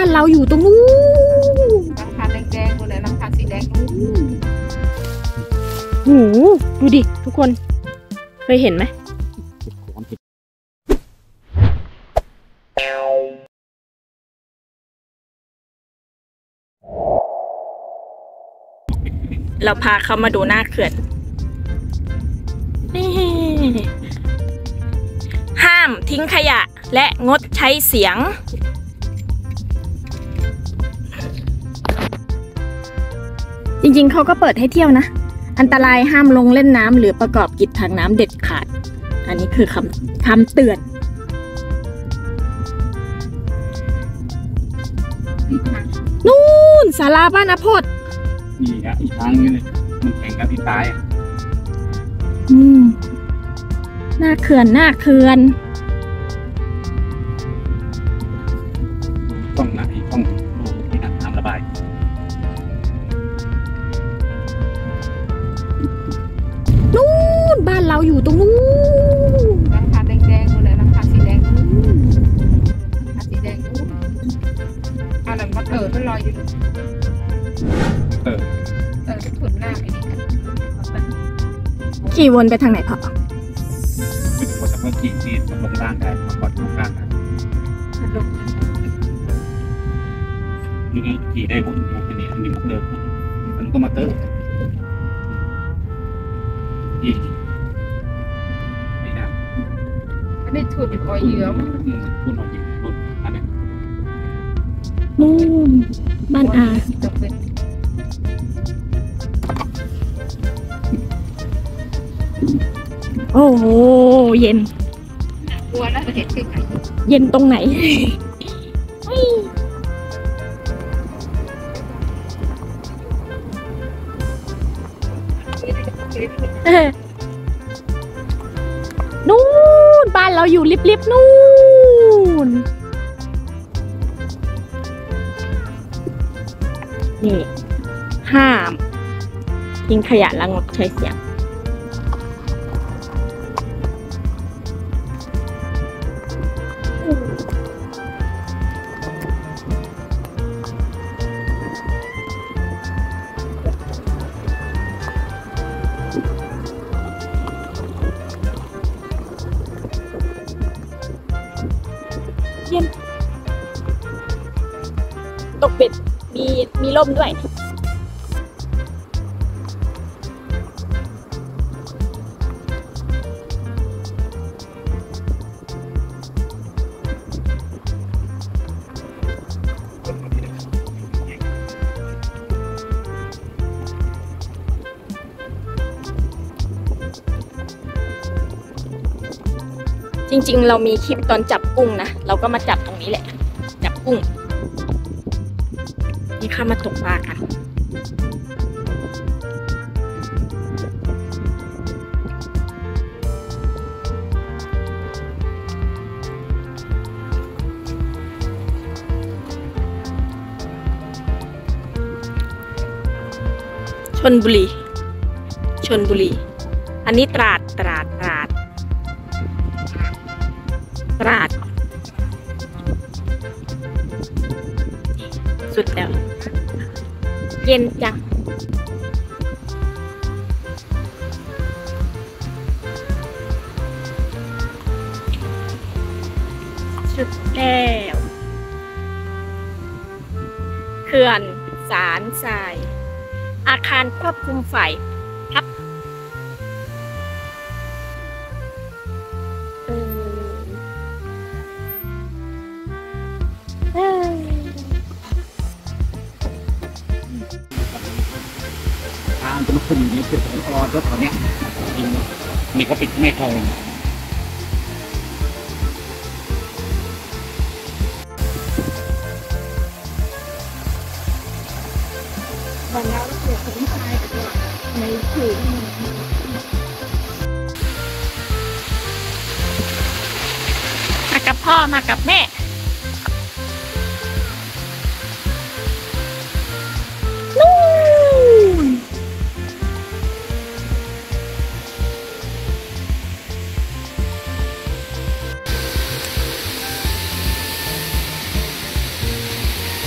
านเราอยู่ตรงนู้นหลังคาแดงๆเลยหลังคาสีแดงโอ้โหดูดิทุกคนเคยเห็นไหมเราพาเขามาดูหน้าเขื่อนห้ามทิ้งขยะและงดใช้เสียงจริงๆเขาก็เปิดให้เที่ยวนะอันตรายห้ามลงเล่นน้ำหรือประกอบกิจทางน้ำเด็ดขาดอันนี้คือคำเตือนนู่นศาลาบ้านอภรนี่ครับอีกทางนึงเลยมันแข่งกับที่ตายหน้าเขื่อนต้องนะต้องดูที่น้ำระบายนู่นบ้านเราอยู่ตรงนู้นหลังคาแดงๆเลยหลังคาสีแดงหลังคาสีแดงอะไรมันมันลอยอยู่ถุนหน้าไปนี่ขี่วนไปทางไหนพ่อไม่ถึงว่าจะเพิ่มขี่ที่ลงล่างได้มาก่อนลงล่างได้นี่ขี่ได้ผมอันนี้มาเติมอันนี้ก็มาเติมขี่ไม่ได้อันนี้ถุนออยเยื้อมถุนออยเยื้อมอันนี้นู่นบ้านอาโอ้โหเย็นกลัวแล้วเห็นที่ไหนเย็นตรงไหนนู่นบ้านเราอยู่ริบๆนู่นนี่ห้ามทิ้งขยะและงดใช้เสียงเย็นตกเป็ดมีร่มด้วยจริงๆเรามีคลิปตอนจับกุ้งนะเราก็มาจับตรงนี้แหละจับกุ้งนี่ข้ามาตกปลากันชลบุรีอันนี้ตราดสุดแล้วเย็นจังสุดแล้วเขื่อนสารทรายอาคารควบคุมไฟทับจะมาขึ้นอย่างนี้คือผมรอรถตอนนี้นี่เขาปิดไม่ทองวันแล้วเสียคนชายในถุงมากับพ่อมากับแม่นู่นเ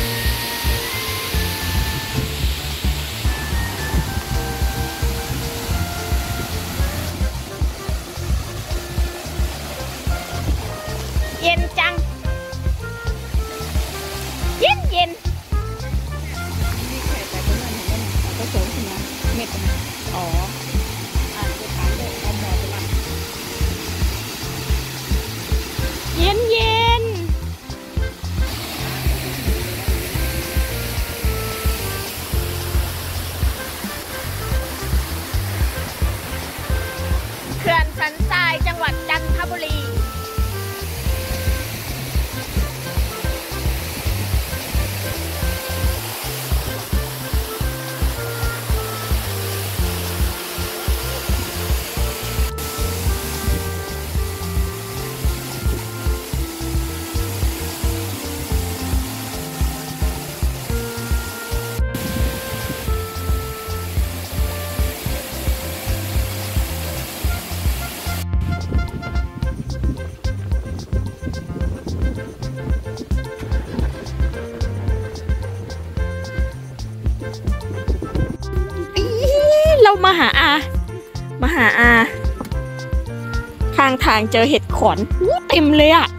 มาหาอาข้างทางเจอเห็ดขอนเต็มเลยอ่ะ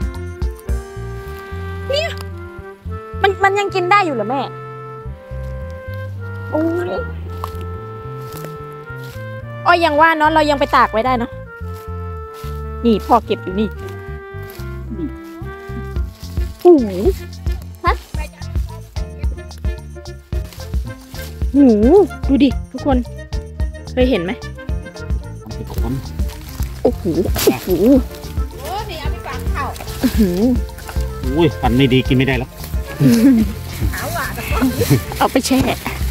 เนี่ยมันยังกินได้อยู่เหรอแม่โอ้ยอ้อยยังว่าเนาะเรายังไปตากไว้ได้เนาะนี่พ่อเก็บอยู่นี่โอ้โหฮะโอ้โหดูดิทุกคนเคยเห็นไหมมันเป็นขนโอ้โหโอ้โหโอ้นี่เอาไปฝากเขาอุ้ยฟันไม่ดีกินไม่ได้แล้วเอาอ่ะเอาไปแช่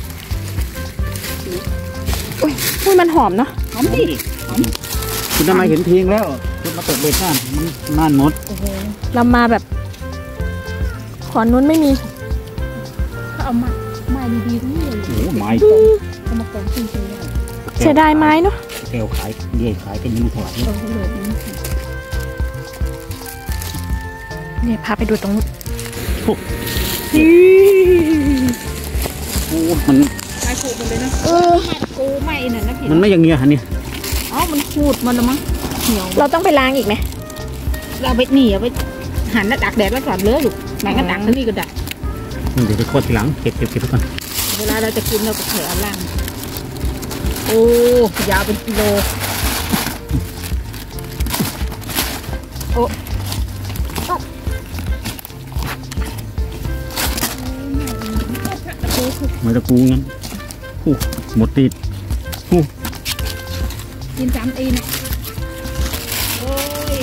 อุ้ยมันหอมเนาะหอมดิคุณทำไมเห็นทิ้งแล้วคุณมาตกเบ็ดข้านมันน่านหมดเรามาแบบขอนนู้นไม่มีเขาเอามาดีๆทั้งนี้เลยโอ้โหไม้เอามากองจริงๆเลยเสียดายไม้เนาะแก้วขายเรื่อยขายเป็นยังไม่ถอดเอาเลยเนี่ยพาไปดูตรงนู้นโอ้มันไม้ขูดมันเลยนะกูไม่นั่นนะพี่มันไม่อย่างเงี้ยฮะเนี่ยอ๋อมันขูดมันละมั้งเหนียวเราต้องไปล้างอีกไหมเราไปหนีเอาไปหันแล้วดักแดดแล้วก่อนเลยลูกแม่งก็ดักทั้งนี้ก็ดักเดี๋ยวไปโคตรทีหลังเก็บไปก่อนเวลาเราจะกินเราก็เถอะล่างโอ้ยาวเป็นกิโลโอ้มาตะกูงั้นหมดตีดกินสามตีนโอ้ย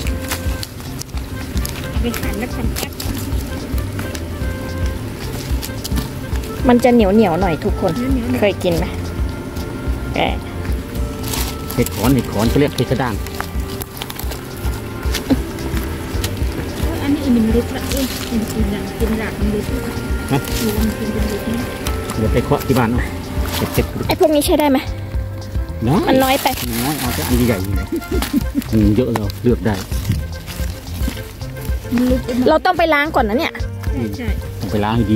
เอาไปหั่นแล้วทำแอปมันจะเหนียวหน่อยทุกคนเหนียวๆเคยกินไหมแกเห็ดขอนเขาเรียกเห็ดกระด้างอันนี้อินมันลึกละเอ้ยกินอย่างกินหลักมันลึกนะดูมันกินเป็นลึกนะเดี๋ยวไปเคาะที่บ้านเอาเก็บไอพวกนี้ใช้ได้ไหมน้อยมันน้อยไปน้อยเอาแต่อันใหญ่ๆเยอะเราเลือกได้มันลึกเราต้องไปล้างก่อนนะเนี่ยใช่ต้องไปล้างให้ดี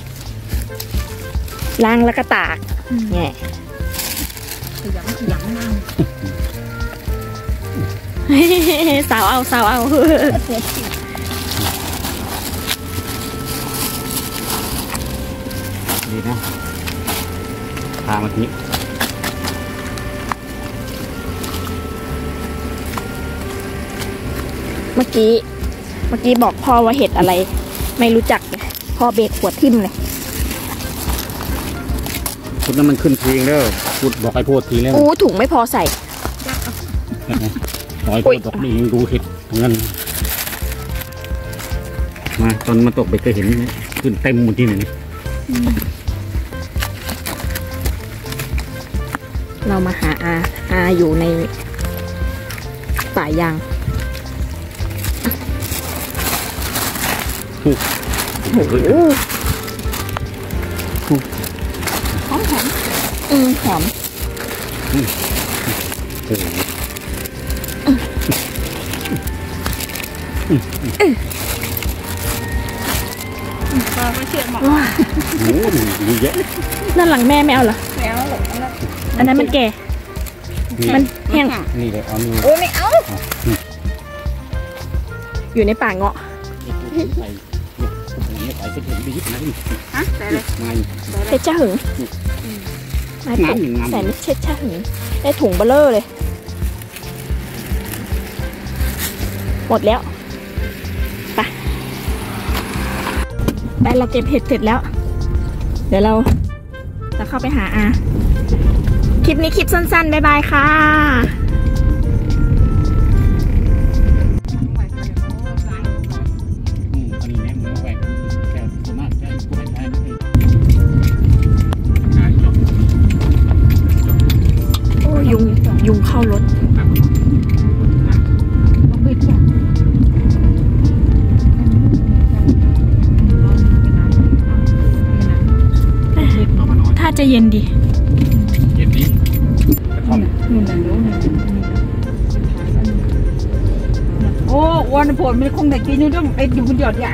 ล้างแล้วก็ตากเนี่ยขยำมากสาวเอาดีนะพามาทีนี้เมื่อกี้บอกพ่อว่าเห็ดอะไร ไม่รู้จักเลยพ่อเบรกหัวทิ่มเลยคุณนั้นมันขึ้นทีงแล้วพูดบอกให้พูดทีแล้วอู้ถุงไม่พอใส่น้อยพูดบอกนี่ยังดูเห็ดงั้นมาตอนมาตกเบ็ดก็เห็นขึ้นเต็มหมดที่นี่เรามาหาอาอยู่ในป่ายางโอ้โหหอมหอมโอ้โหปลาไม่เชื่อหมอว้าโอ้โหมีเยอะนั่นหลังแม่ไม่เอาเหรอแล้วหรอกอันนั้นมันแก่ มันแห้งนี่เลยเอามือโอ้ไม่เอาอยู่ในป่าเงาะใส่ไม่ใส่ไปถึงไปยึดนะนี่ฮะใส่เลยไม่เพชรจ้าหึงไม้ปลูกน้ำหนึ่งน้ำใส่ไม่เช็ดจ้าหึงได้ถุงเบลเลอร์เลย หมดแล้วไปเราเก็บเห็ดเสร็จแล้ว เดี๋ยวเราจะเข้าไปหาอาคลิปนี้คลิปสั้นๆ บ๊ายบายค่ะอันนี้แม่มือแหวกแค่สามารถได้ผู้ใดได้ไม่โอ้ยุงเข้ารถต้องบิดจ้ะถ้าจะเย็นดีเย็นดีกระท่อมนู่นนั่นนู่นโอ้วันผลมันคงได้กินอยู่ต้องไอ้อยู่บนยอดยาง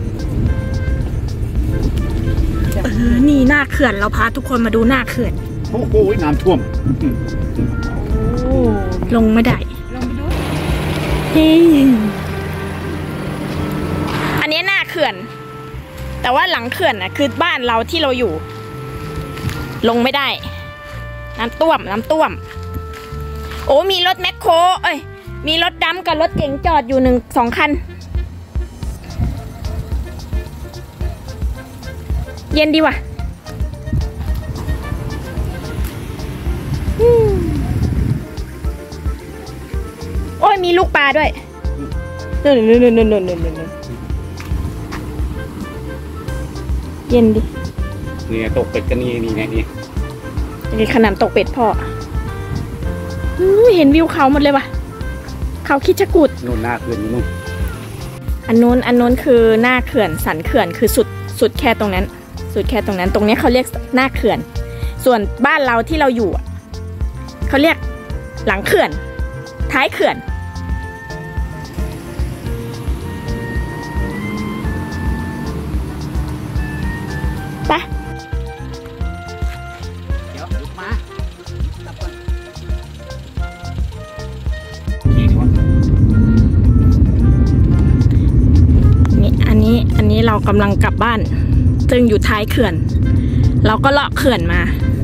นี่หน้าเขื่อนเราพาทุกคนมาดูหน้าเขื่อนโโอ้โหน้ำท่วมลงไม่ได้ลงไปดูอันนี้หน้าเขื่อน แต่ว่าหลังเขื่อนน่ะคือบ้านเราที่เราอยู่ ลงไม่ได้ น้ำท่วม โอ้มีรถแมคโครมีรถดำกับรถเก๋งจอดอยู่2 คัน เย็นดีว่ะโอ้ยมีลูกปลาด้วยนู่นเย็นดินี่ตกเป็ดกันนี่ไงนี่นี่ขนาดตกเป็ดพ่อเห็นวิวเขาหมดเลยว่ะเขาคิดจะกูดนู่นหน้าเขื่อนนู่นอันนู้นคือหน้าเขื่อนสันเขื่อนคือสุดแค่ตรงนั้นตรงนี้เขาเรียกหน้าเขื่อนส่วนบ้านเราที่เราอยู่เขาเรียกหลังเขื่อนท้ายเขื่อนไปเดี๋ยวลุกมาขี่ดีวะอันนี้เรากำลังกลับบ้านซึ่งอยู่ท้ายเขื่อน เราก็เลาะเขื่อนมา